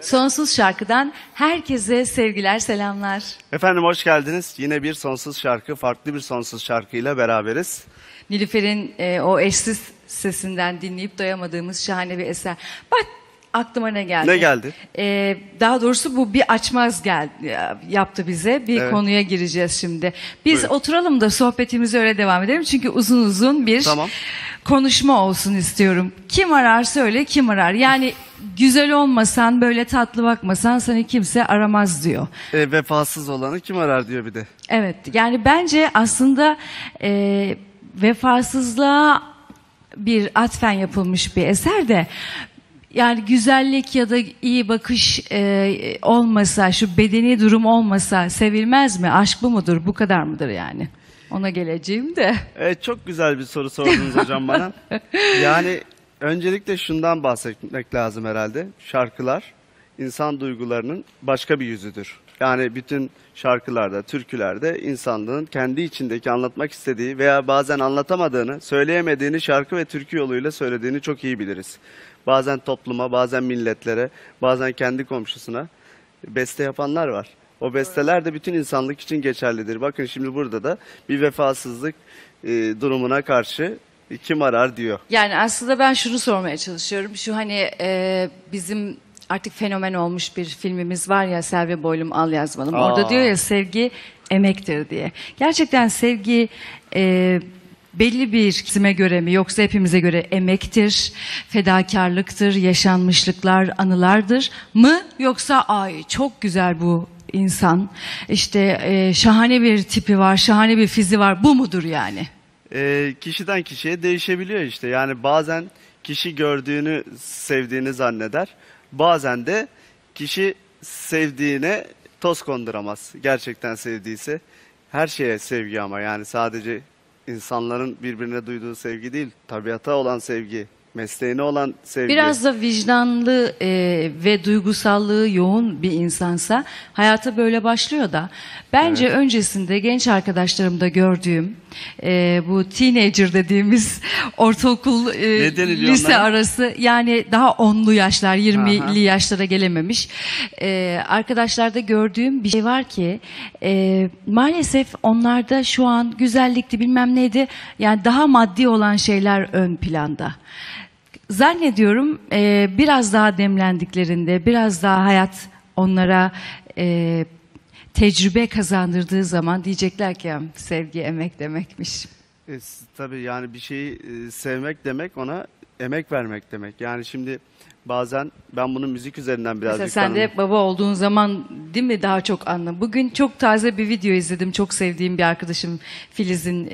Sonsuz Şarkı'dan herkese sevgiler, selamlar. Efendim hoş geldiniz. Yine bir sonsuz şarkı, farklı bir sonsuz şarkıyla beraberiz. Nilüfer'in o eşsiz sesinden dinleyip doyamadığımız şahane bir eser. Bak aklıma ne geldi? Ne geldi? Daha doğrusu bu bir açmaz yaptı bize. Bir konuya gireceğiz şimdi. Biz Buyurun. oturalım da sohbetimize öyle devam edelim. Çünkü uzun uzun bir konuşma olsun istiyorum. Kim arar söyle, kim arar? Yani güzel olmasan, böyle tatlı bakmasan seni kimse aramaz diyor. Vefasız olanı kim arar diyor bir de. Evet, yani bence aslında vefasızlığa bir atfen yapılmış bir eser de, yani güzellik ya da iyi bakış olmasa, şu bedeni durum olmasa sevilmez mi? Aşk bu mudur? Bu kadar mıdır yani? Ona geleceğim de. Çok güzel bir soru sordunuz hocam bana. Yani öncelikle şundan bahsetmek lazım herhalde. Şarkılar insan duygularının başka bir yüzüdür. Yani bütün şarkılarda, türkülerde insanlığın kendi içindeki anlatmak istediği veya bazen anlatamadığını, söyleyemediğini şarkı ve türkü yoluyla söylediğini çok iyi biliriz. Bazen topluma, bazen milletlere, bazen kendi komşusuna beste yapanlar var. O besteler de bütün insanlık için geçerlidir. Bakın şimdi burada da bir vefasızlık durumuna karşı kim arar diyor. Yani aslında ben şunu sormaya çalışıyorum. Şu hani bizim artık fenomen olmuş bir filmimiz var ya, Selvi Boylum Al Yazmalım. Orada diyor ya, sevgi emektir diye. Gerçekten sevgi belli bir kesime göre mi, yoksa hepimize göre emektir, fedakarlıktır, yaşanmışlıklar, anılardır mı, yoksa ay çok güzel bu insan, işte şahane bir tipi var, şahane bir fiziği var, bu mudur yani? Kişiden kişiye değişebiliyor işte. Yani bazen kişi gördüğünü sevdiğini zanneder. Bazen de kişi sevdiğine toz konduramaz. Gerçekten sevdiyse. Her şeye sevgi ama, yani sadece insanların birbirine duyduğu sevgi değil, tabiata olan sevgi, mesleğine olan sevgi. Biraz da vicdanlı ve duygusallığı yoğun bir insansa hayata böyle başlıyor da. Bence öncesinde genç arkadaşlarımda gördüğüm bu teenager dediğimiz ortaokul lise arası, yani daha 10'lu yaşlar, 20'li yaşlara gelememiş arkadaşlarda gördüğüm bir şey var ki maalesef onlarda şu an güzellikti bilmem neydi, yani daha maddi olan şeyler ön planda. Zannediyorum biraz daha demlendiklerinde, biraz daha hayat onlara tecrübe kazandırdığı zaman diyecekler ki sevgi emek demekmiş. Tabii yani bir şeyi sevmek demek, ona emek vermek demek. Yani şimdi bazen ben bunu müzik üzerinden birazcık mesela sen de baba olduğun zaman değil mi daha çok anla. Bugün çok taze bir video izledim. Çok sevdiğim bir arkadaşım Filiz'in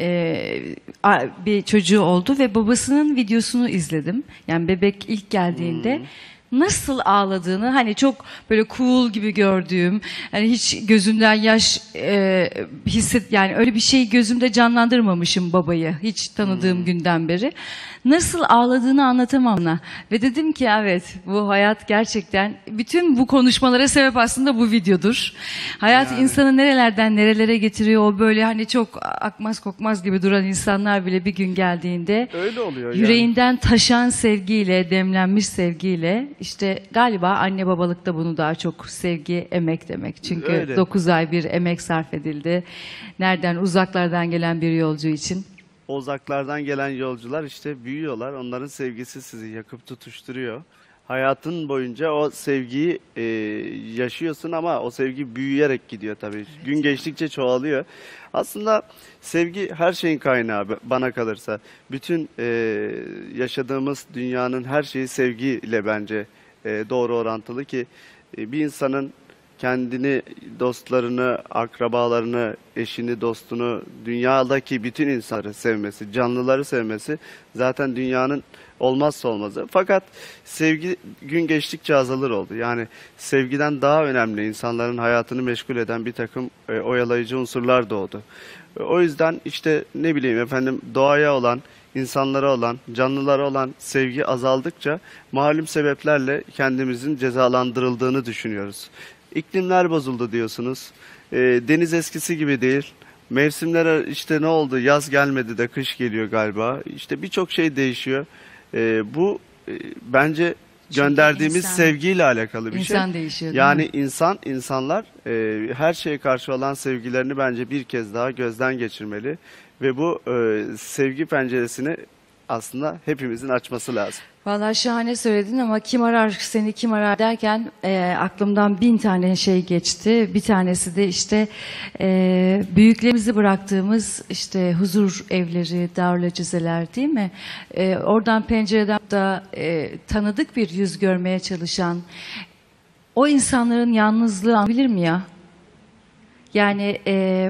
bir çocuğu oldu ve babasının videosunu izledim. Yani bebek ilk geldiğinde nasıl ağladığını, hani çok böyle cool gibi gördüğüm, hani hiç gözümden yaş yani öyle bir şey gözümde canlandırmamışım babayı hiç tanıdığım günden beri. Nasıl ağladığını anlatamam ona. Ve dedim ki evet, bu hayat gerçekten, bütün bu konuşmalara sebep aslında bu videodur. Hayat insanı nerelerden nerelere getiriyor, o böyle hani çok akmaz kokmaz gibi duran insanlar bile bir gün geldiğinde öyle oluyor yüreğinden taşan sevgiyle, demlenmiş sevgiyle, işte galiba anne babalıkta bunu daha çok sevgi emek demek. Çünkü 9 ay bir emek sarf edildi. Nereden, uzaklardan gelen bir yolcu için. O uzaklardan gelen yolcular işte büyüyorlar. Onların sevgisi sizi yakıp tutuşturuyor. Hayatın boyunca o sevgiyi yaşıyorsun ama o sevgi büyüyerek gidiyor tabii. Gün geçtikçe çoğalıyor. Aslında sevgi her şeyin kaynağı bana kalırsa. Bütün yaşadığımız dünyanın her şeyi sevgiyle bence doğru orantılı ki bir insanın kendini, dostlarını, akrabalarını, eşini, dostunu, dünyadaki bütün insanları sevmesi, canlıları sevmesi zaten dünyanın olmazsa olmazı. Fakat sevgi gün geçtikçe azalır oldu. Yani sevgiden daha önemli insanların hayatını meşgul eden bir takım oyalayıcı unsurlar doğdu. O yüzden işte ne bileyim efendim, doğaya olan, insanlara olan, canlılara olan sevgi azaldıkça malum sebeplerle kendimizin cezalandırıldığını düşünüyoruz. İklimler bozuldu diyorsunuz. Deniz eskisi gibi değil. Mevsimler işte ne oldu? Yaz gelmedi de kış geliyor galiba. İşte birçok şey değişiyor. Bu bence gönderdiğimiz insan- sevgiyle alakalı bir şey. İnsan değişiyor, değil Yani mi? insanlar her şeye karşı olan sevgilerini bence bir kez daha gözden geçirmeli ve bu sevgi penceresini aslında hepimizin açması lazım. Vallahi şahane söyledin ama kim arar seni kim arar derken aklımdan 1000 tane şey geçti. Bir tanesi de işte büyüklerimizi bıraktığımız işte huzur evleri, darülcezeler değil mi? Oradan pencereden da tanıdık bir yüz görmeye çalışan o insanların yalnızlığı anlayabilir mi ya? Yani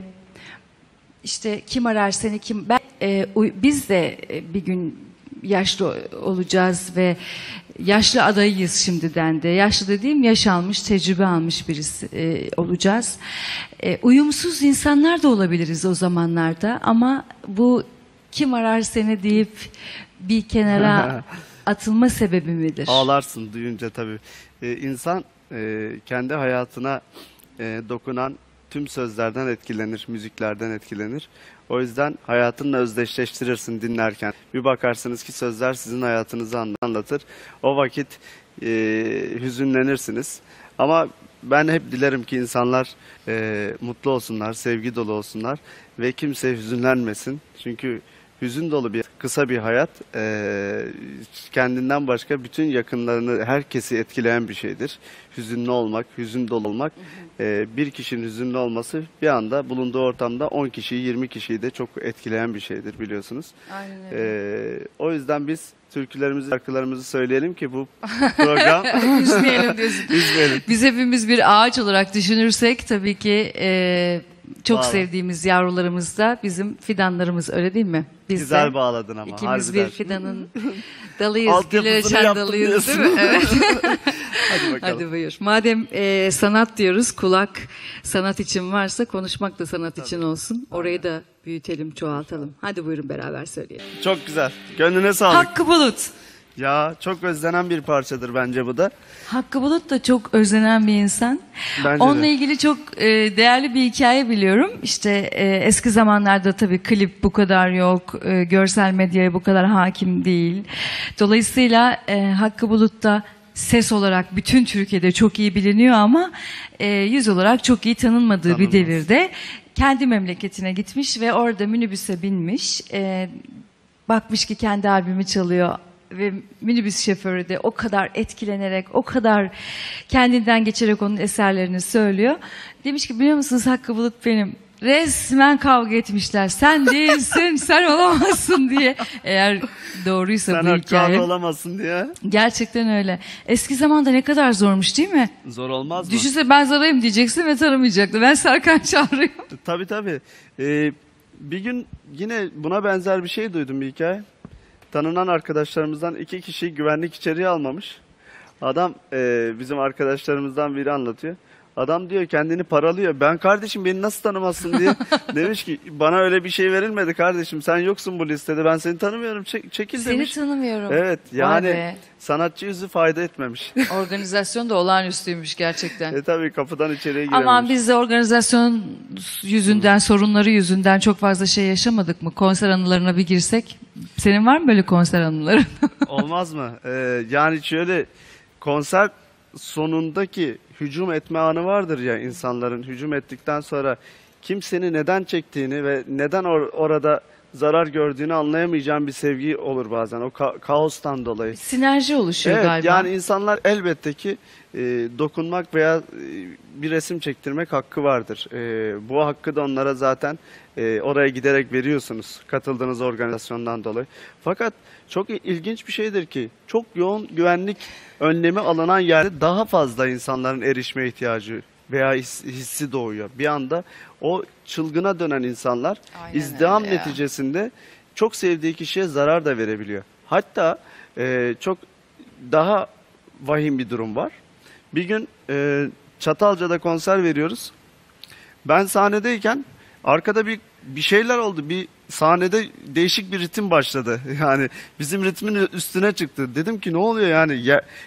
işte kim arar seni kim... biz de bir gün yaşlı olacağız ve yaşlı adayıyız şimdiden de. Yaşlı dediğim yaş almış, tecrübe almış birisi olacağız. Uyumsuz insanlar da olabiliriz o zamanlarda ama bu kim arar seni deyip bir kenara atılma sebebi midir? Ağlarsın duyunca tabii. İnsan kendi hayatına dokunan tüm sözlerden etkilenir, müziklerden etkilenir. O yüzden hayatınla özdeşleştirirsin dinlerken. Bir bakarsınız ki sözler sizin hayatınızı anlatır. O vakit hüzünlenirsiniz. Ama ben hep dilerim ki insanlar mutlu olsunlar, sevgi dolu olsunlar ve kimse hüzünlenmesin. Çünkü hüzün dolu kısa bir hayat kendinden başka bütün yakınlarını, herkesi etkileyen bir şeydir. Hüzünlü olmak, hüzün dolu olmak. Bir kişinin hüzünlü olması bir anda bulunduğu ortamda 10 kişiyi, 20 kişiyi de çok etkileyen bir şeydir biliyorsunuz. Aynen öyle. O yüzden biz türkülerimizi, şarkılarımızı söyleyelim ki bu program Üzmeyelim diyorsun. üzmeyelim. Biz hepimiz bir ağaç olarak düşünürsek tabii ki çok Vallahi. sevdiğimiz yavrularımız da bizim fidanlarımız öyle değil mi? Biz Güzel de bağladın ama. ikimiz harbiden. bir fidanın dalıyız, gül Altyapısını açan yaptım dalıyız değil mi? diyorsun. Evet. Hadi bakalım. Hadi buyur. Madem sanat diyoruz, kulak sanat için varsa konuşmak da sanat için olsun. Orayı da büyütelim, çoğaltalım. Hadi buyurun beraber söyleyelim. Çok güzel. Gönlüne sağlık. Hakkı Bulut. Ya çok özlenen bir parçadır bence bu da. Hakkı Bulut da çok özlenen bir insan. Bence Onunla de. ilgili çok değerli bir hikaye biliyorum. İşte eski zamanlarda tabii klip bu kadar yok, görsel medyaya bu kadar hakim değil. Dolayısıyla Hakkı Bulut da ses olarak bütün Türkiye'de çok iyi biliniyor ama yüz olarak çok iyi tanınmadığı bir Tanınmaz. devirde kendi memleketine gitmiş ve orada minibüse binmiş. Bakmış ki kendi albümü çalıyor ve minibüs şoförü de o kadar etkilenerek, o kadar kendinden geçerek onun eserlerini söylüyor. Demiş ki biliyor musunuz Hakkı Bulut benim. Resmen kavga etmişler. Sen değilsin, sen olamazsın diye. Eğer doğruysa Sen bu Hakkı abi hikaye. olamazsın diye. Gerçekten öyle. Eski zamanda ne kadar zormuş değil mi? Zor olmaz mı? Düşünse ben Zara'yım diyeceksin ve tanımayacaktı. Ben Serkan Çağrı'yım. Tabii tabii. Bir gün yine buna benzer bir şey duydum bir hikaye. Tanınan arkadaşlarımızdan 2 kişi güvenlik içeriye almamış. Adam bizim arkadaşlarımızdan biri anlatıyor. Adam diyor kendini paralıyor. Ben kardeşim beni nasıl tanımazsın diye. Demiş ki bana öyle bir şey verilmedi kardeşim. Sen yoksun bu listede. Ben seni tanımıyorum. Çekil Seni demiş. tanımıyorum. Evet Vay yani be. sanatçı yüzü fayda etmemiş. Organizasyon da olağanüstüymüş gerçekten. Tabii kapıdan içeriye girememiş. Aman biz de organizasyon yüzünden, sorunları yüzünden çok fazla şey yaşamadık mı? Konser anılarına bir girsek. Senin var mı böyle konser anıların? Olmaz mı? Yani şöyle konser sonundaki hücum etme anı vardır ya insanların hücum ettikten sonra kimsenin neden çektiğini ve neden orada zarar gördüğünü anlayamayacağın bir sevgi olur bazen o kaostan dolayı. Sinerji oluşuyor Evet, galiba. yani insanlar elbette ki dokunmak veya bir resim çektirmek hakkı vardır. Bu hakkı da onlara zaten oraya giderek veriyorsunuz katıldığınız organizasyondan dolayı. Fakat çok ilginç bir şeydir ki çok yoğun güvenlik önlemi alınan yerde daha fazla insanların erişme ihtiyacı veya hissi doğuyor. Bir anda o çılgına dönen insanlar Aynen izdiham öyle ya. neticesinde çok sevdiği kişiye zarar da verebiliyor. Hatta çok daha vahim bir durum var. Bir gün Çatalca'da konser veriyoruz. Ben sahnedeyken arkada bir şeyler oldu. Bir sahnede değişik bir ritim başladı. Yani bizim ritmin üstüne çıktı. Dedim ki ne oluyor yani?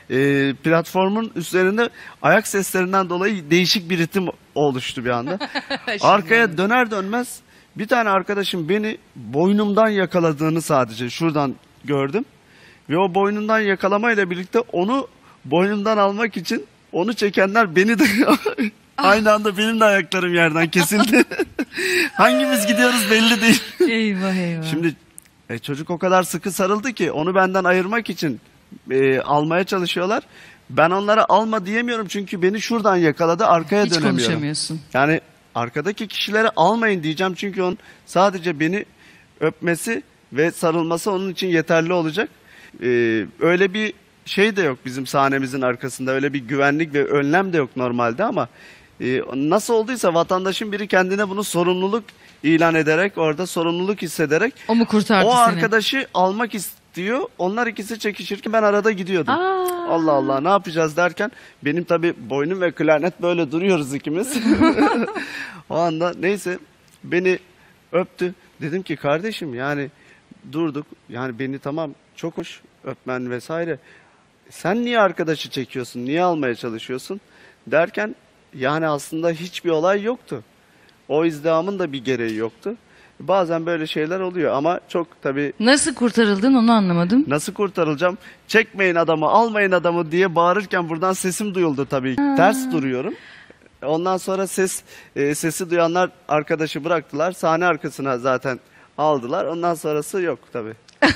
Platformun üzerinde ayak seslerinden dolayı değişik bir ritim oluştu bir anda. Arkaya döner dönmez bir tane arkadaşım beni boynumdan yakaladığını sadece şuradan gördüm. Ve o boynundan yakalamayla birlikte onu boynumdan almak için onu çekenler beni de aynı anda benim de ayaklarım yerden kesildi. Hangimiz gidiyoruz belli değil. Eyvah eyvah. Şimdi çocuk o kadar sıkı sarıldı ki onu benden ayırmak için almaya çalışıyorlar. Ben onlara alma diyemiyorum çünkü beni şuradan yakaladı, arkaya hiç dönemiyorum. konuşamıyorsun. Yani arkadaki kişilere almayın diyeceğim çünkü onun sadece beni öpmesi ve sarılması onun için yeterli olacak. Öyle bir şey de yok bizim sahnemizin arkasında, öyle bir güvenlik ve önlem de yok normalde ama nasıl olduysa vatandaşın biri kendine bunu sorumluluk ilan ederek, orada sorumluluk hissederek O mu kurtardı o seni? arkadaşı almak istiyor. Onlar ikisi çekişirken ben arada gidiyordum. Allah Allah ne yapacağız derken benim tabii boynum ve klarnet böyle duruyoruz ikimiz. O anda neyse beni öptü. Dedim ki kardeşim yani durduk. Yani beni tamam çok hoş öpmen vesaire. Sen niye arkadaşı çekiyorsun? Niye almaya çalışıyorsun? Derken yani aslında hiçbir olay yoktu. O izdihamın da bir gereği yoktu. Bazen böyle şeyler oluyor ama çok tabii Nasıl kurtarıldın onu anlamadım. nasıl kurtarılacağım? Çekmeyin adamı, almayın adamı diye bağırırken buradan sesim duyuldu tabii. Ters duruyorum. Ondan sonra sesi duyanlar arkadaşı bıraktılar. Sahne arkasına zaten aldılar. Ondan sonrası yok tabii.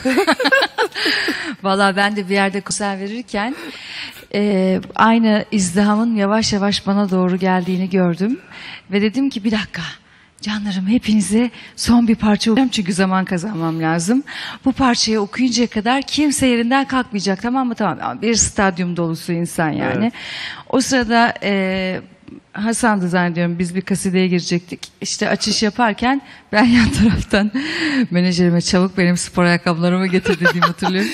Valla ben de bir yerde konser verirken aynı izdihamın yavaş yavaş bana doğru geldiğini gördüm. Ve dedim ki bir dakika canlarım hepinize son bir parça okuyacağım çünkü zaman kazanmam lazım. Bu parçayı okuyuncaya kadar kimse yerinden kalkmayacak, tamam mı? Tamam. Bir stadyum dolusu insan yani. Evet. O sırada Hasan'dı zannediyorum, biz bir kasideye girecektik. İşte açış yaparken ben yan taraftan menajerime çabuk benim spor ayakkabılarımı getir dediğimi hatırlıyorum.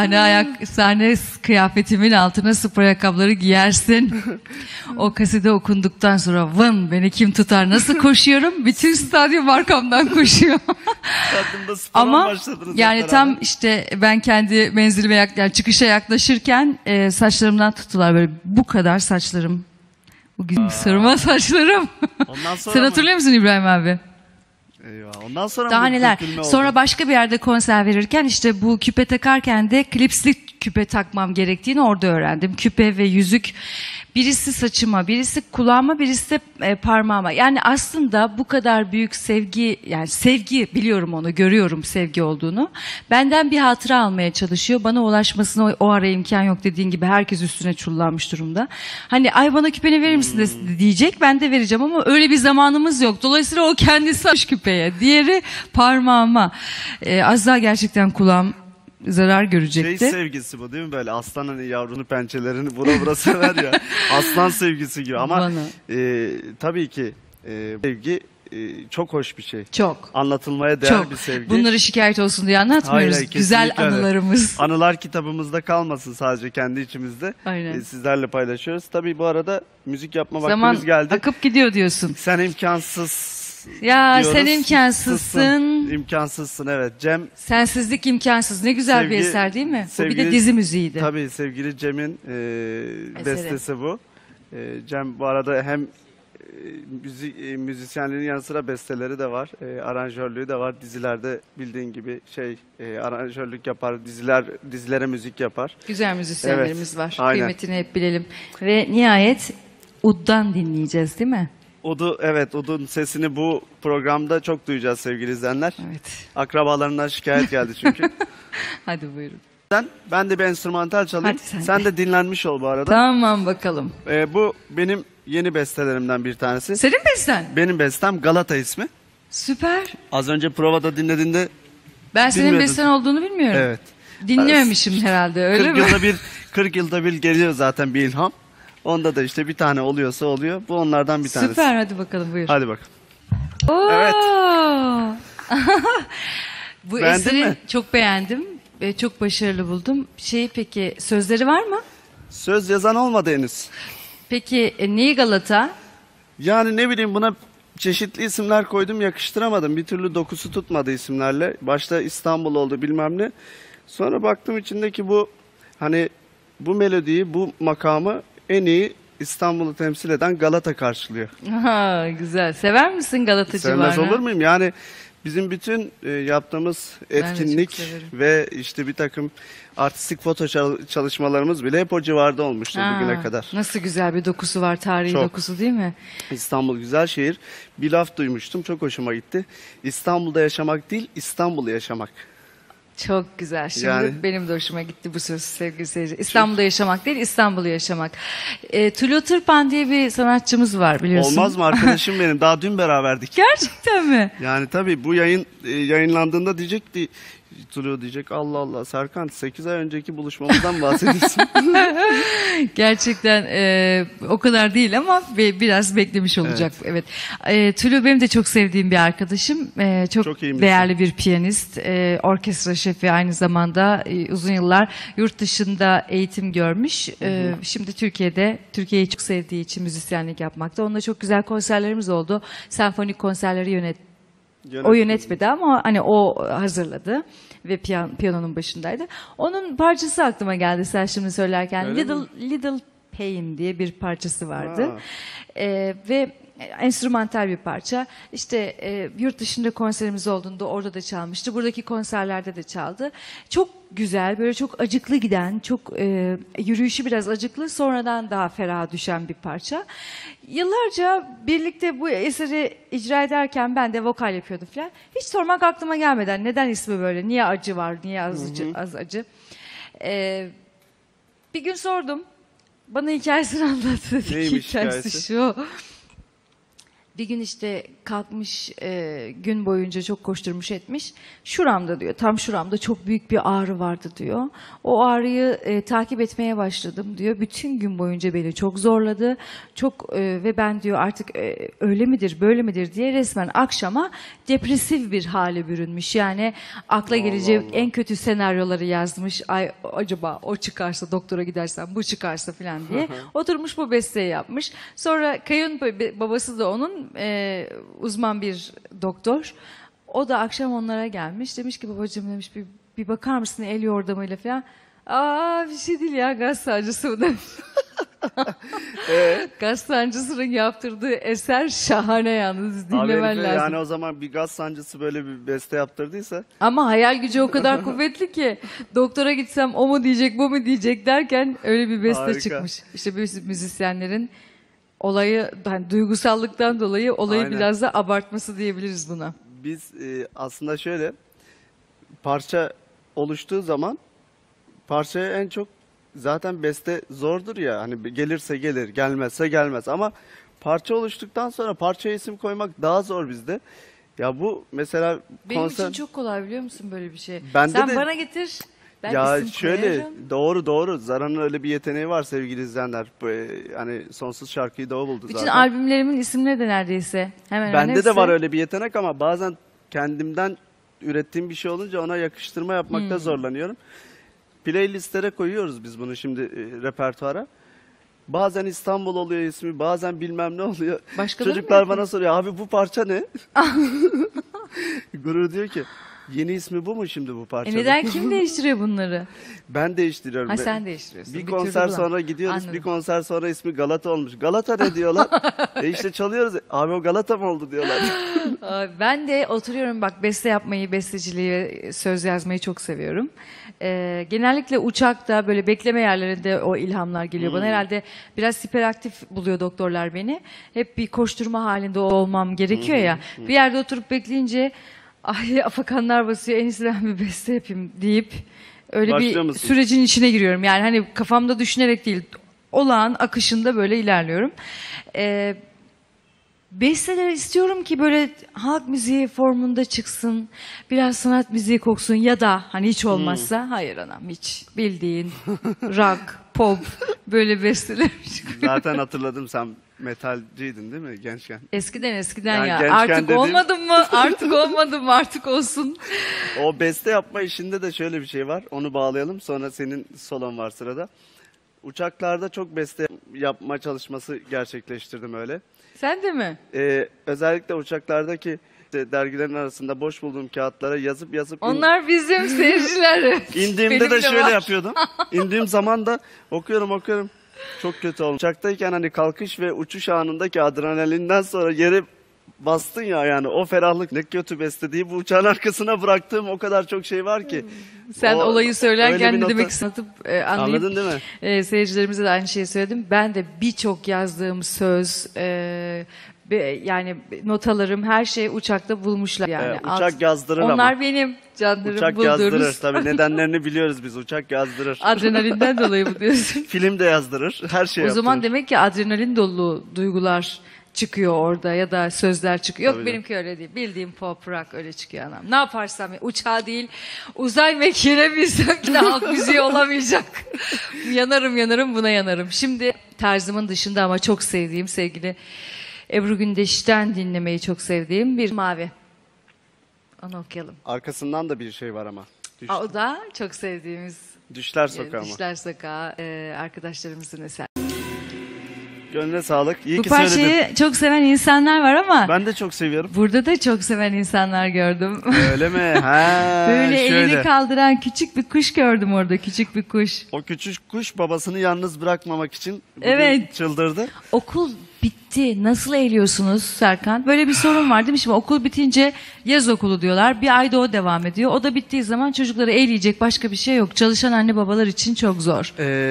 Sahne kıyafetimin altına spor ayakkabıları giyersin. O kaside okunduktan sonra vın beni kim tutar nasıl koşuyorum? Bütün stadyum arkamdan koşuyor. Stadyumda spora Ama başladınız yani hep tam beraber. işte ben kendi menzilime yani çıkışa yaklaşırken saçlarımdan tuttular, böyle bu kadar saçlarım. Bugün sırma saçlarım. Ondan sonra Sen mı? hatırlıyor musun İbrahim abi? Eyvah. Ondan sonra Daha mı neler. dökülme oldu? Sonra başka bir yerde konser verirken işte bu küpe takarken de klipsli küpe takmam gerektiğini orada öğrendim. Küpe ve yüzük. Birisi saçıma, birisi kulağıma, birisi de parmağıma. Yani aslında bu kadar büyük sevgi, yani sevgi, biliyorum onu, görüyorum sevgi olduğunu. Benden bir hatıra almaya çalışıyor. Bana ulaşmasına o ara imkan yok, dediğin gibi herkes üstüne çullanmış durumda. Hani ay bana küpeni verir misin diyecek, ben de vereceğim ama öyle bir zamanımız yok. Dolayısıyla o kendisi aç küpeye, diğeri parmağıma. Az daha gerçekten kulağım zarar görecekti. Şey sevgisi bu değil mi böyle? Aslan hani yavrunu pençelerini vura vura sever ya. Aslan sevgisi gibi ama Bana. tabii ki sevgi çok hoş bir şey. Çok. Anlatılmaya değer Çok. bir sevgi. Bunları şikayet olsun diye anlatmıyoruz. Hayır, Güzel kesinlikle öyle. anılarımız. Anılar kitabımızda kalmasın sadece kendi içimizde. Aynen. Sizlerle paylaşıyoruz. Tabii bu arada müzik yapma Zaman vaktimiz geldi. akıp gidiyor diyorsun. Sen imkansız Ya diyoruz. sen imkansızsın. İmkansızsın evet. Cem Sensizlik imkansız. Ne güzel bir Sevgi- eser değil mi? Bu bir sevgili- de dizi müziğiydi. tabii sevgili Cem'in bestesi bu. Cem bu arada hem müzisyenliğinin yanı sıra besteleri de var. Aranjörlüğü de var. Dizilerde bildiğin gibi aranjörlük yapar. Dizilere müzik yapar. Güzel müzisyenlerimiz Evet, var. aynen. Kıymetini hep bilelim. Ve nihayet Ud'dan dinleyeceğiz değil mi? Ud'un sesini bu programda çok duyacağız sevgili izleyenler. Evet. Akrabalarından şikayet geldi çünkü. Hadi buyurun. Ben de bir enstrümantal çalayım. Hadi sen Sen de dinlenmiş ol bu arada. Tamam bakalım. Bu benim yeni bestelerimden bir tanesi. Senin besten. Benim bestem Galata ismi. Süper. Az önce provada dinlediğinde Ben senin Bilmiyordum. besten olduğunu bilmiyorum. evet. Dinliyormuşum herhalde, öyle 40 mi? yılda bir 40 yılda bir geliyor zaten bir ilham. Onda da işte bir tane oluyorsa oluyor. Bu onlardan bir tanesi. Süper, hadi bakalım buyur. Hadi bakalım. Oo! Evet. Bu Beğendin eseri mi? çok beğendim ve çok başarılı buldum. Peki sözleri var mı? Söz yazan olmadı henüz. Peki neyi Galata? Yani ne bileyim buna çeşitli isimler koydum yakıştıramadım. Bir türlü dokusu tutmadı isimlerle. Başta İstanbul oldu bilmem ne. Sonra baktım içindeki bu hani bu melodiyi, bu makamı en iyi İstanbul'u temsil eden Galata karşılıyor. Aha, güzel. Sever misin Galata Sevmez civarını? olur muyum? Yani Bizim bütün yaptığımız de çok etkinlik severim. ve işte bir takım artistik foto çalışmalarımız bile hep o civarda olmuştur bugüne Ha, kadar. nasıl güzel bir dokusu var, tarihi Çok. dokusu değil mi? İstanbul güzel şehir. Bir laf duymuştum, çok hoşuma gitti. İstanbul'da yaşamak değil, İstanbul'u yaşamak. Çok güzel. Şimdi Yani- benim de hoşuma gitti bu söz sevgili seyirci. İstanbul'da yaşamak değil, İstanbul'u yaşamak. Tulu Tırpan diye bir sanatçımız var biliyorsun. Olmaz mı arkadaşım benim? Daha dün beraberdik. Gerçekten mi? Yani tabii bu yayın yayınlandığında diyecekti, Tulu diyecek, Allah Allah Serkan 8 ay önceki buluşmamızdan bahsediyorsun. Gerçekten o kadar değil ama biraz beklemiş olacak. Evet. Tulu benim de çok sevdiğim bir arkadaşım. Çok, Çok iyi misin? değerli bir piyanist. Orkestra şefi aynı zamanda uzun yıllar yurt dışında eğitim görmüş. Şimdi Türkiye'yi çok sevdiği için müzisyenlik yapmakta. Onunla çok güzel konserlerimiz oldu. Senfonik konserleri o yönetmedi ama hani o hazırladı ve piyanonun başındaydı. Onun parçası aklıma geldi sen şimdi söylerken. Öyle mi? Little Pain diye bir parçası vardı. Ha. Ve enstrümantal bir parça. İşte yurt dışında konserimiz olduğunda orada da çalmıştı. Buradaki konserlerde de çaldı. Çok güzel, böyle çok acıklı giden, çok yürüyüşü biraz acıklı, sonradan daha feraha düşen bir parça. Yıllarca birlikte bu eseri icra ederken ben de vokal yapıyordum falan. Hiç sormak aklıma gelmeden neden ismi böyle, niye acı var, niye az acı. Bir gün sordum. Bana hikayesini anlattı. Dedi ki, Neymiş hikayesi hikayesi? şu. Bir gün işte kalkmış gün boyunca çok koşturmuş etmiş. Şuramda diyor, tam şuramda çok büyük bir ağrı vardı diyor. O ağrıyı takip etmeye başladım diyor. Bütün gün boyunca beni çok zorladı. Çok ve ben diyor artık öyle midir böyle midir diye resmen akşama depresif bir hale bürünmüş. Yani akla gelecek Allah. en kötü senaryoları yazmış. Ay acaba o çıkarsa doktora gidersem bu çıkarsa falan diye. Oturmuş bu besteyi yapmış. Sonra babası da onun uzman bir doktor. O da akşam onlara gelmiş. Demiş ki babacığım demiş bir bakar mısın el yordamıyla falan. Aa bir şey değil ya gaz sancısı bu demiş. Gaz sancısının yaptırdığı eser şahane yalnız Abi dinlemen herife lazım. yani o zaman bir gaz sancısı böyle bir beste yaptırdıysa Ama hayal gücü o kadar kuvvetli ki doktora gitsem o mu diyecek bu mu diyecek derken öyle bir beste Harika. çıkmış. İşte müzisyenlerin olayı hani duygusallıktan dolayı olayı Aynen. biraz da abartması diyebiliriz buna. biz aslında şöyle parça oluştuğu zaman parçaya en çok zaten beste zordur ya hani gelirse gelir gelmezse gelmez ama parça oluştuktan sonra parçaya isim koymak daha zor bizde. Ya bu mesela Benim konser için çok kolay biliyor musun böyle bir şey? Bende Sen de- bana getir ben ya isim şöyle koyarım. doğru Zara'nın öyle bir yeteneği var sevgili izleyenler. Hani sonsuz şarkıyı da o buldu Bütün zaten. albümlerimin isimleri de neredeyse hemen hemen Bende de hepsi. var öyle bir yetenek ama bazen kendimden ürettiğim bir şey olunca ona yakıştırma yapmakta zorlanıyorum. Playlistlere koyuyoruz biz bunu şimdi repertuara. Bazen İstanbul oluyor ismi, bazen bilmem ne oluyor. Başkaları mı Çocuklar yapıyor? bana soruyor, abi bu parça ne? Guru diyor ki, yeni ismi bu mu şimdi bu parçanın? Neden kim değiştiriyor bunları? Ben değiştiriyorum. Ha sen değiştiriyorsun. Bir türlü konser bulan. sonra gidiyoruz. Anladım. Bir konser sonra ismi Galata olmuş. Galata ne diyorlar? işte çalıyoruz. Abi o Galata mı oldu diyorlar. Ben de oturuyorum bak beste yapmayı, besteciliği ve söz yazmayı çok seviyorum. Genellikle uçakta böyle bekleme yerlerinde o ilhamlar geliyor bana. Herhalde biraz hiperaktif buluyor doktorlar beni. Hep bir koşturma halinde olmam gerekiyor ya. Bir yerde oturup bekleyince ay afakanlar basıyor en iyisi ben bir beste yapayım deyip öyle Başlıyor bir musun? sürecin içine giriyorum. Yani hani kafamda düşünerek değil olağan akışında böyle ilerliyorum. Besteler istiyorum ki böyle halk müziği formunda çıksın, biraz sanat müziği koksun ya da hani hiç olmazsa hayır anam hiç bildiğin rock, pop böyle besteler çıkıyor. Zaten hatırladım, sen metalciydin değil mi gençken? Eskiden Yani ya gençken artık dediğim- olmadım mı artık olmadım mı artık olsun. O beste yapma işinde de şöyle bir şey var. Onu bağlayalım. Sonra senin solon var sırada. Uçaklarda çok beste yapma çalışması gerçekleştirdim öyle. Sen de mi? Özellikle uçaklardaki işte dergilerin arasında boş bulduğum kağıtlara yazıp Onlar bizim seyirciler. indiğimde Benim de şöyle var. yapıyordum. İndiğim zaman da okuyorum. Çok kötü olmuş. Uçaktayken hani kalkış ve uçuş anındaki adrenalinden sonra yere bastın ya, yani o ferahlık, ne kötü beslediği, bu uçağın arkasına bıraktığım o kadar çok şey var ki. Sen O- olayı öyle söylerken bir ne nota- demek istediğimi anlayıp Anladın değil mi? seyircilerimize de aynı şeyi söyledim. Ben de birçok yazdığım söz, yani notalarım, her şey uçakta bulmuşlar. Yani Uçak yazdırır Onlar ama. benim canlarım Uçak yazdırır. bulduğunuz. Tabii nedenlerini biliyoruz biz. Uçak yazdırır. Adrenalinden dolayı bu diyorsun. Film de yazdırır. Her şey O zaman yaptırır. demek ki adrenalin dolu duygular çıkıyor orada ya da sözler çıkıyor. Yok Tabii. benimki öyle değil. Bildiğim pop rock öyle çıkıyor anam. Ne yaparsam ya, uçağı değil uzay mekiğine bilsem ki de halk müziği olamayacak. yanarım buna yanarım. Şimdi tarzımın dışında ama çok sevdiğim sevgili Ebru Gündeş'ten dinlemeyi çok sevdiğim bir Mavi. Onu okuyalım. Arkasından da bir şey var ama. O da çok sevdiğimiz Düşler Sokağı mı? Dişler Sokağı arkadaşlarımızın eseri. Gönlüne sağlık. İyi Bu ki söyledin. parçayı çok seven insanlar var ama Ben de çok seviyorum. burada da çok seven insanlar gördüm. Öyle mi? Ha, Böyle şöyle. elini kaldıran küçük bir kuş gördüm orada, küçük bir kuş. O küçük kuş babasını yalnız bırakmamak için bugün Evet. çıldırdı. Okul bitti. Nasıl eğiliyorsunuz Serkan? Böyle bir sorun var değil mi? Şimdi okul bitince yaz okulu diyorlar. Bir ayda o devam ediyor. O da bittiği zaman çocukları eğleyecek başka bir şey yok. Çalışan anne babalar için çok zor.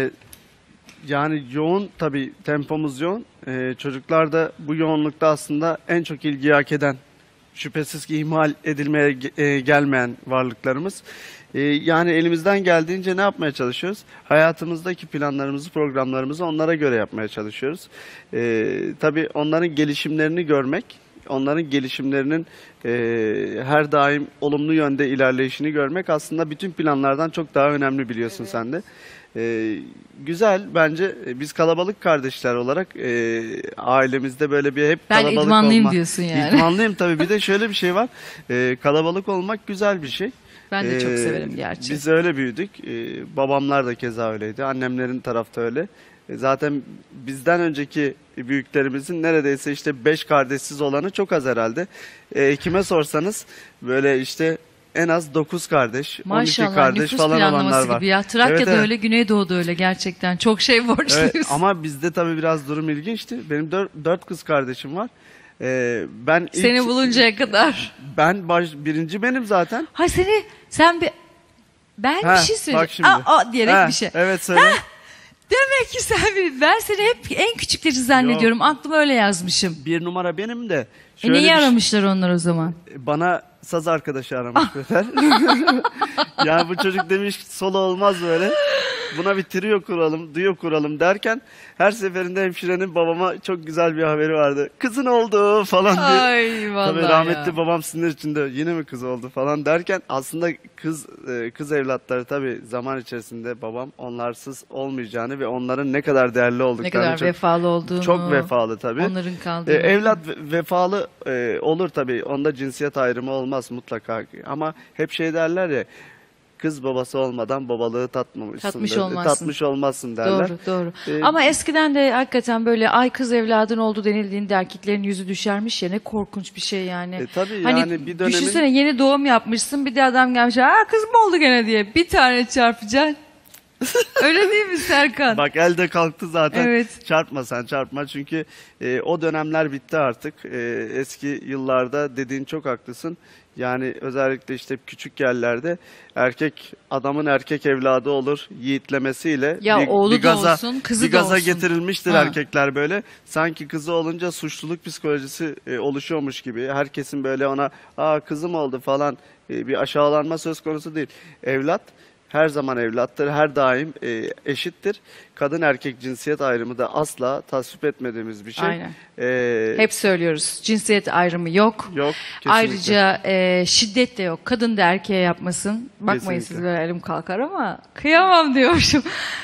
Yani yoğun, tabii tempomuz yoğun. Çocuklar da bu yoğunlukta aslında en çok ilgiyi hak eden, şüphesiz ki ihmal edilmeye gelmeyen varlıklarımız. Yani elimizden geldiğince ne yapmaya çalışıyoruz? Hayatımızdaki planlarımızı, programlarımızı onlara göre yapmaya çalışıyoruz. Tabii onların gelişimlerini görmek, onların gelişimlerinin her daim olumlu yönde ilerleyişini görmek aslında bütün planlardan çok daha önemli, biliyorsun sen de. Güzel bence. Biz kalabalık kardeşler olarak ailemizde böyle bir hep Ben kalabalık idmanlıyım olma. diyorsun yani. İdmanlıyım tabii. Bir de şöyle bir şey var. Kalabalık olmak güzel bir şey. Ben de çok severim gerçi. Biz öyle büyüdük. Babamlar da keza öyleydi. Annemlerin tarafta öyle. Zaten bizden önceki büyüklerimizin neredeyse işte 5 kardeşsiz olanı çok az herhalde. Kime sorsanız böyle işte en az 9 kardeş, 12 Maşallah kardeş nüfus falan olanlar planlaması var. gibi ya. Trakya'da Evet, evet. öyle, Güneydoğu'da öyle gerçekten. Çok şey borçluyuz. Evet, ama bizde tabii biraz durum ilginçti. Benim 4 kız kardeşim var. Ben Seni buluncaya kadar. ben birinci benim zaten. Hay sen ben Ha, bir şey söyleyeyim. bak şimdi. Diyerek Ha, bir şey. Evet, söyle. Demek ki ben seni hep en küçükleri zannediyorum. Aklıma öyle yazmışım. Bir numara benim de. Neyi bir şey- aramışlar onlar o zaman? Bana saz arkadaşı aramış Befer. Yani bu çocuk demiş solo olmaz böyle. Buna bir trio kuralım, duo kuralım derken her seferinde hemşirenin babama çok güzel bir haberi vardı. Kızın oldu falan diye. Ay vallahi Tabii rahmetli ya. babam sinir içinde yine mi kız oldu falan derken aslında kız evlatları tabii zaman içerisinde babam onlarsız olmayacağını ve onların ne kadar değerli Ne olduklarını kadar vefalı olduğunu. çok vefalı tabii. Onların kaldığı. Evlat vefalı olur tabii. Onda cinsiyet ayrımı olmaz mutlaka. Ama hep şey derler ya, kız babası olmadan babalığı tatmamışsın. Tatmış olmazsın. Tatmış olmazsın derler. Doğru. Ee, Ama eskiden de hakikaten böyle ay kız evladın oldu denildiğinde erkeklerin yüzü düşermiş ya, ne korkunç bir şey yani. Tabii Hani yani bir dönemin... düşünsene, yeni doğum yapmışsın, bir de adam gelmiş kız mı oldu gene diye bir tane çarpacaksın. Öyle değil mi Serkan? Bak elde kalktı zaten. Evet. Çarpma sen, çarpma çünkü o dönemler bitti artık. Eski yıllarda dediğin çok haklısın. Yani özellikle işte küçük yerlerde adamın erkek evladı olur yiğitlemesiyle Ya oğlu da olsun, kızı bir da gaza olsun. getirilmiştir Ha. erkekler böyle. Sanki kızı olunca suçluluk psikolojisi oluşuyormuş gibi. Herkesin böyle ona kızım oldu falan bir aşağılanma söz konusu değil. Evlat her zaman evlattır, her daim eşittir. Kadın erkek cinsiyet ayrımı da asla tasvip etmediğimiz bir şey. Aynen. E, Hep söylüyoruz. Cinsiyet ayrımı yok. Yok, kesinlikle. Ayrıca şiddet de yok. Kadın da erkeğe yapmasın. Bakmayın Kesinlikle. siz böyle elim kalkar ama kıyamam diyormuşum.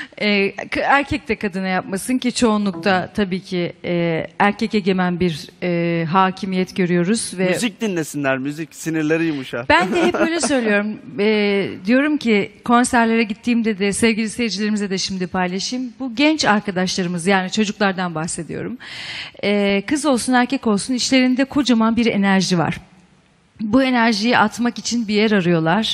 Erkek de kadına yapmasın ki çoğunlukta tabii ki erkek egemen bir hakimiyet görüyoruz. Ve Müzik dinlesinler, müzik sinirleri yumuşar. ben de hep öyle söylüyorum. Diyorum ki konserlere gittiğimde de sevgili seyircilerimize de şimdi paylaşayım. Bu genç arkadaşlarımız, yani çocuklardan bahsediyorum. Kız olsun erkek olsun içlerinde kocaman bir enerji var. Bu enerjiyi atmak için bir yer arıyorlar.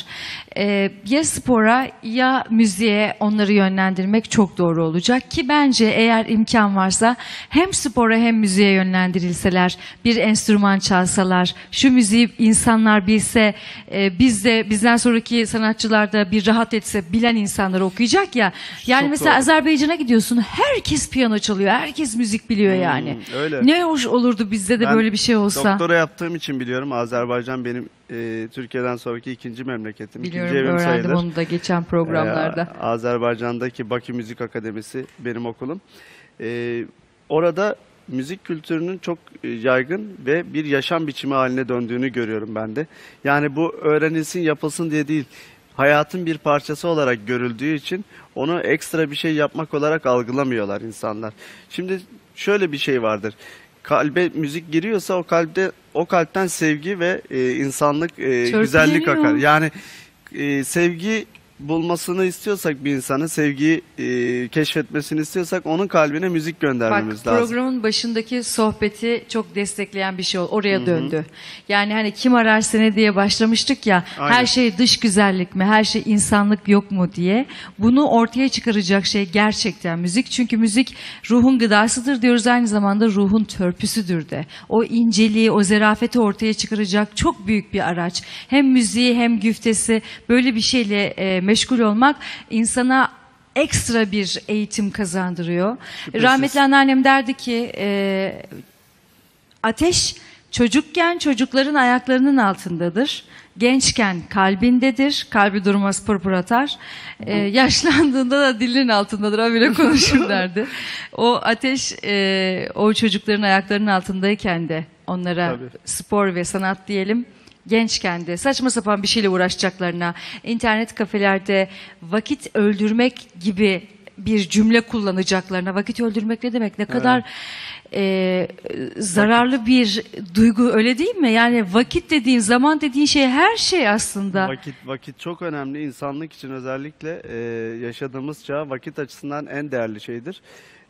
Ya spora ya müziğe onları yönlendirmek çok doğru olacak ki bence eğer imkan varsa hem spora hem müziğe yönlendirilseler, bir enstrüman çalsalar, şu müziği insanlar bilse, bizden sonraki sanatçılar da bir rahat etse, bilen insanlar okuyacak ya. Yani Çok mesela doğru. Azerbaycan'a gidiyorsun, herkes piyano çalıyor, herkes müzik biliyor yani. öyle. Ne hoş olurdu bizde de Ben böyle bir şey olsa. doktora yaptığım için biliyorum. Azerbaycan benim Türkiye'den sonraki ikinci memleketim. Biliyorum, İkinci evim öğrendim sayılır. onu da geçen programlarda. Azerbaycan'daki Bakü Müzik Akademisi benim okulum. Orada müzik kültürünün çok yaygın ve bir yaşam biçimi haline döndüğünü görüyorum ben de. Yani bu öğrenilsin, yapılsın diye değil. Hayatın bir parçası olarak görüldüğü için onu ekstra bir şey yapmak olarak algılamıyorlar insanlar. Şimdi şöyle bir şey vardır. Kalbe müzik giriyorsa o kalpten sevgi ve insanlık, güzellik akar. Yani sevgi bulmasını istiyorsak bir insanın, sevgiyi keşfetmesini istiyorsak onun kalbine müzik göndermemiz Bak, lazım. programın başındaki sohbeti çok destekleyen bir şey oldu. Oraya döndü. Yani hani kim arar seni diye başlamıştık ya. Aynen. Her şey dış güzellik mi? Her şey insanlık yok mu diye. Bunu ortaya çıkaracak şey gerçekten müzik. Çünkü müzik ruhun gıdasıdır diyoruz. Aynı zamanda ruhun törpüsüdür de. O inceliği, o zerafeti ortaya çıkaracak çok büyük bir araç. Hem müziği hem güftesi, böyle bir şeyle meşgul olmak insana ekstra bir eğitim kazandırıyor. Şüphesiz. Rahmetli anneannem derdi ki ateş çocukken çocukların ayaklarının altındadır. Gençken kalbindedir. Kalbi durmaz pırpır atar. Yaşlandığında da dilinin altındadır. Ha bile konuşur derdi. O ateş o çocukların ayaklarının altındayken de onlara Tabii. spor ve sanat diyelim. Gençken de saçma sapan bir şeyle uğraşacaklarına, internet kafelerde vakit öldürmek gibi bir cümle kullanacaklarına, vakit öldürmek ne demek? Ne kadar zararlı bir duygu, öyle değil mi? Yani vakit dediğin, zaman dediğin şey her şey aslında. Vakit çok önemli. İnsanlık için özellikle yaşadığımız çağ vakit açısından en değerli şeydir.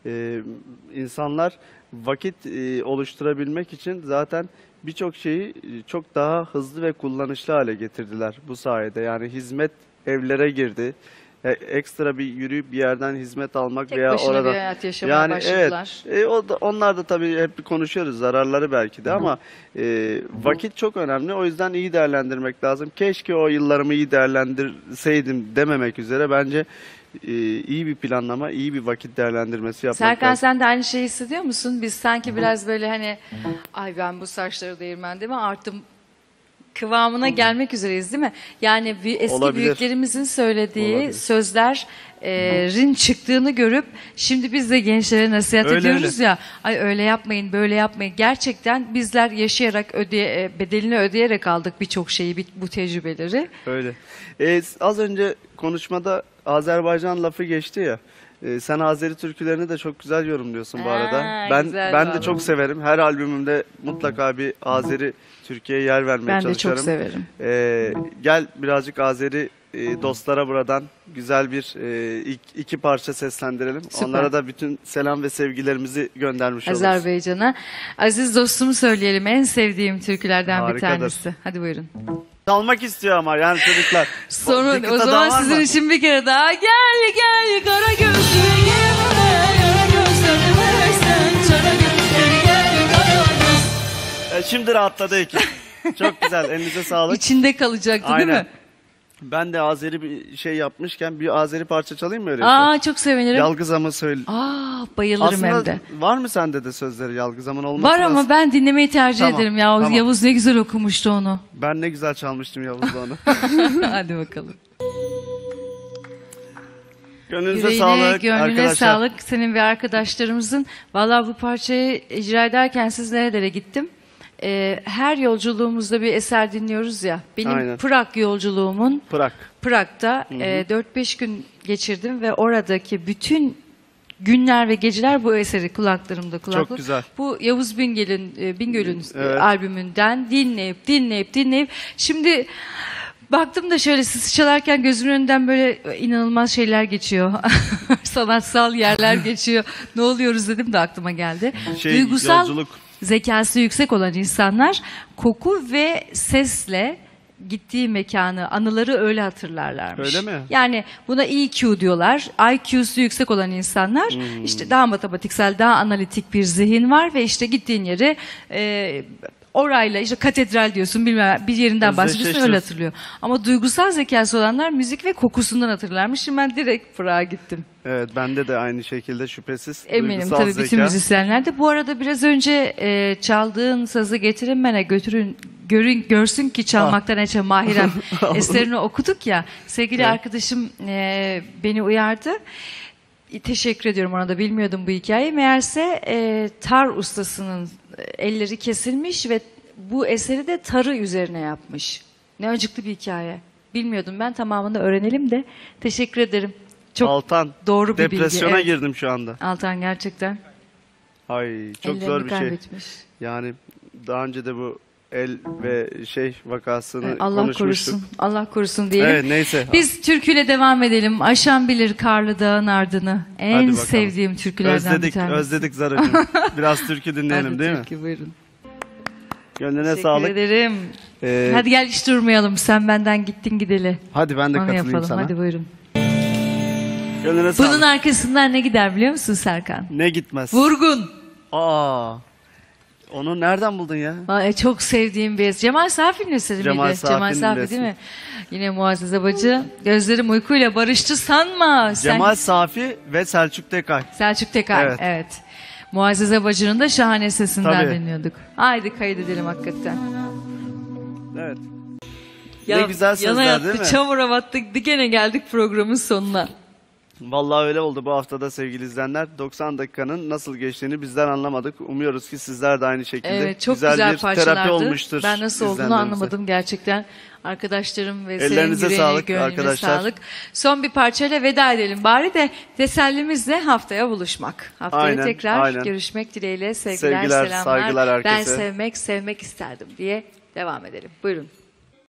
İnsanlar vakit oluşturabilmek için zaten birçok şeyi çok daha hızlı ve kullanışlı hale getirdiler bu sayede. Yani hizmet evlere girdi. Ekstra bir yürüyüp bir yerden hizmet almak Tek veya başına orada bir hayat yaşamaya başladılar. Evet, onlar da tabii hep konuşuyoruz, zararları belki de, ama vakit çok önemli. O yüzden iyi değerlendirmek lazım. Keşke o yıllarımı iyi değerlendirseydim dememek üzere bence iyi bir planlama, iyi bir vakit değerlendirmesi yapmak Serkan, lazım. sen de aynı şeyi hissediyor musun? Biz sanki biraz böyle hani ay ben bu saçları değirmende mi arttım kıvamına gelmek üzereyiz değil mi? Yani eski Olabilir. büyüklerimizin söylediği Olabilir. sözlerin çıktığını görüp şimdi biz de gençlere nasihat Öyle, ediyoruz öyle. ya. Ay öyle yapmayın, böyle yapmayın. Gerçekten bizler yaşayarak bedelini ödeyerek aldık birçok şeyi, bu tecrübeleri. Öyle. Az önce konuşmada Azerbaycan lafı geçti ya. Sen Azeri türkülerini de çok güzel yorumluyorsun bu arada. Güzel Ben de vallahi. çok severim. Her albümümde mutlaka bir Azeri türküye yer vermeye Ben de çalışıyorum. çok severim. Gel birazcık Azeri dostlara buradan güzel bir iki parça seslendirelim. Süper. Onlara da bütün selam ve sevgilerimizi göndermiş oluruz. Azerbaycan'a. Aziz dostumu söyleyelim. En sevdiğim türkülerden bir Harikadır. tanesi. Hadi buyurun. Çalmak istiyor ama yani çocuklar. Sonra Bir o kıta zaman daha var sizin mı? için bir kere daha gel gel kara gözlü gelme kara gözlerini versen çara gözlü gel kara göz. Şimdi rahatladı ekip. Çok güzel. Elinize sağlık. İçinde kalacaktı değil Aynen. mi? Ben de Azeri bir şey yapmışken bir Azeri parça çalayım mı öyleyse? Aa çok sevinirim. Yalgızam'ı söyle. Bayılırım hem Aslında de. var mı sende de sözleri Yalgızam'ın olması Var lazım. ama ben dinlemeyi tercih Tamam, ederim ya. tamam. Yavuz ne güzel okumuştu onu. Ben ne güzel çalmıştım Yavuz'la onu. Hadi bakalım. Gönlünüze Yüreğine, sağlık gönlüne arkadaşlar. sağlık senin ve arkadaşlarımızın. Vallahi bu parçayı icra ederken siz nerelere gittim? Her yolculuğumuzda bir eser dinliyoruz ya. Benim Aynen. Prag yolculuğumun Prag. Prag'da 4-5 gün geçirdim ve oradaki bütün günler ve geceler bu eseri kulaklarımda kulaklık. Çok güzel. Bu Yavuz Bingöl'ün Evet. albümünden dinleyip şimdi baktım da şöyle siz çalarken gözümün önünden böyle inanılmaz şeyler geçiyor. Sanatsal yerler geçiyor. Ne oluyoruz dedim de aklıma geldi. Duygusal Yolculuk. zekası yüksek olan insanlar koku ve sesle gittiği mekanı, anıları öyle hatırlarlarmış. Öyle mi? Yani buna EQ diyorlar. IQ'su yüksek olan insanlar işte daha matematiksel, daha analitik bir zihin var ve işte gittiğin yeri orayla işte katedral diyorsun bilmem bir yerinden bahsediyorsun öyle hatırlıyor. Ama duygusal zekası olanlar müzik ve kokusundan hatırlarmış. Şimdi ben direkt Prag'a gittim. Evet, bende de aynı şekilde şüphesiz. Eminim Duygusal tabii zeka. bütün müzisyenler de. Bu arada biraz önce çaldığın sazı getirin bana götürün görsün ki çalmaktan Eçe Mahirem eserini okuduk ya. Sevgili Evet. arkadaşım beni uyardı. Teşekkür ediyorum, ona da bilmiyordum bu hikayeyi. Meğerse tar ustasının elleri kesilmiş ve bu eseri de tarı üzerine yapmış. Ne acıklı bir hikaye. Bilmiyordum ben, tamamını öğrenelim de. Teşekkür ederim. Çok Altan, doğru bir bilgi. depresyona Evet. girdim şu anda. Altan gerçekten Ay, çok ellerini zor bir şey. kaybetmiş. Yani daha önce de bu el ve vakasını Allah konuşmuştuk. korusun. Allah korusun diyelim. Evet, neyse. Biz türküyle devam edelim. Aşan bilir karlı dağın ardını. En Hadi bakalım. sevdiğim türkülerden bir Özledik, tanesi. özledik Zara'cığım. Biraz türkü dinleyelim Hadi değil mi? türkü, buyurun. Gönlüne Teşekkür sağlık. ederim. Ee, Hadi gel hiç durmayalım. Sen benden gittin gideli. hadi ben de Onu katılayım yapalım. sana. Hadi buyurun. Gönlüne sağlık. Bunun arkasından ne gider biliyor musun Serkan? Ne gitmez? Vurgun. Aa. Onu nereden buldun ya? Ay, çok sevdiğim bir eser. Cemal Safi'nin eseri Cemal miydi? Cemal Safi'nin Safi resmi. değil mi? Yine Muazzez Bacı. Gözlerim uykuyla barıştı sanma. Sen... Cemal Safi ve Selçuk Tekay. Selçuk Tekay. Evet. Evet. Muazzez Bacı'nın da şahane sesinden Tabii. dinliyorduk. Haydi kaydedelim hakikaten. Evet. Ne güzel sözler yana değil mi? Çamura battık. Gene geldik programın sonuna. Vallahi öyle oldu bu haftada sevgili izleyenler. 90 dakikanın nasıl geçtiğini bizden anlamadık. Umuyoruz ki sizler de aynı şekilde. Evet, çok güzel bir parçalardı. terapi olmuştur. Ben nasıl olduğunu izleyenlerimize. anlamadım gerçekten. Arkadaşlarım ve Ellerinize senin yüreğine, sağlık gönlüne arkadaşlar. sağlık. Son bir parçayla veda edelim. Bari de tesellimizle haftaya buluşmak. Haftaya Aynen, tekrar aynen. görüşmek dileğiyle. Sevgiler, Sevgiler, selamlar. saygılar Ben herkese. sevmek isterdim diye devam edelim. Buyurun.